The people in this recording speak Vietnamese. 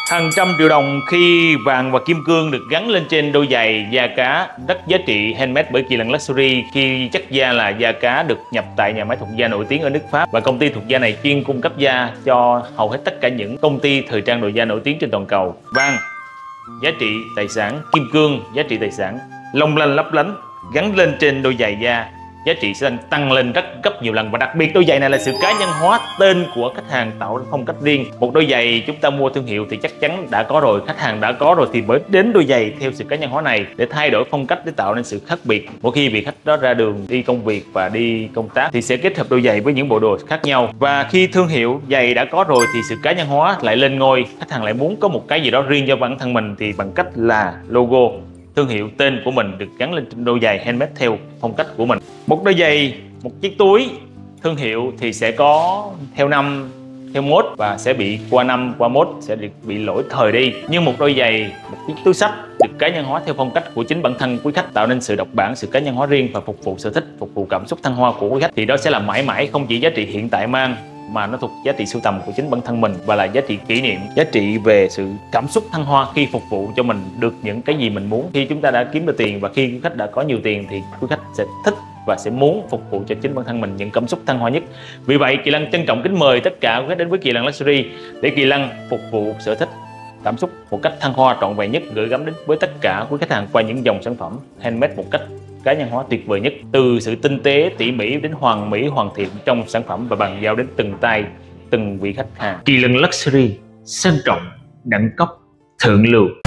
Hàng trăm triệu đồng khi vàng và kim cương được gắn lên trên đôi giày da cá rất giá trị handmade bởi Kỳ Lân Luxury, khi chất da là da cá được nhập tại nhà máy thuộc da nổi tiếng ở nước Pháp, và công ty thuộc da này chuyên cung cấp da cho hầu hết tất cả những công ty thời trang đồ da nổi tiếng trên toàn cầu. Vàng giá trị tài sản, kim cương giá trị tài sản, long lanh lấp lánh gắn lên trên đôi giày da, giá trị sẽ tăng lên rất gấp nhiều lần. Và đặc biệt đôi giày này là sự cá nhân hóa tên của khách hàng, tạo ra phong cách riêng. Một đôi giày chúng ta mua thương hiệu thì chắc chắn đã có rồi, khách hàng đã có rồi, thì mới đến đôi giày theo sự cá nhân hóa này để thay đổi phong cách, để tạo nên sự khác biệt. Mỗi khi vị khách đó ra đường đi công việc và đi công tác thì sẽ kết hợp đôi giày với những bộ đồ khác nhau. Và khi thương hiệu giày đã có rồi thì sự cá nhân hóa lại lên ngôi, khách hàng lại muốn có một cái gì đó riêng cho bản thân mình, thì bằng cách là logo thương hiệu, tên của mình được gắn lên trên đôi giày handmade theo phong cách của mình. Một đôi giày, một chiếc túi thương hiệu thì sẽ có theo năm, theo mốt, và sẽ bị qua năm, qua mốt, sẽ bị lỗi thời đi. Nhưng một đôi giày, một chiếc túi xách được cá nhân hóa theo phong cách của chính bản thân quý khách, tạo nên sự độc bản, sự cá nhân hóa riêng và phục vụ sở thích, phục vụ cảm xúc thăng hoa của quý khách, thì đó sẽ là mãi mãi không chỉ giá trị hiện tại mang, mà nó thuộc giá trị sưu tầm của chính bản thân mình, và là giá trị kỷ niệm, giá trị về sự cảm xúc thăng hoa khi phục vụ cho mình được những cái gì mình muốn. Khi chúng ta đã kiếm được tiền và khi quý khách đã có nhiều tiền thì quý khách sẽ thích và sẽ muốn phục vụ cho chính bản thân mình những cảm xúc thăng hoa nhất. Vì vậy Kỳ Lân trân trọng kính mời tất cả quý khách đến với Kỳ Lân Luxury để Kỳ Lân phục vụ sở thích, cảm xúc một cách thăng hoa trọn vẹn nhất, gửi gắm đến với tất cả quý khách hàng qua những dòng sản phẩm handmade một cách cá nhân hóa tuyệt vời nhất, từ sự tinh tế tỉ mỉ đến hoàn mỹ hoàn thiện trong sản phẩm, và bàn giao đến từng tay từng vị khách hàng. Kỳ Lân Luxury sang trọng, đẳng cấp, thượng lưu.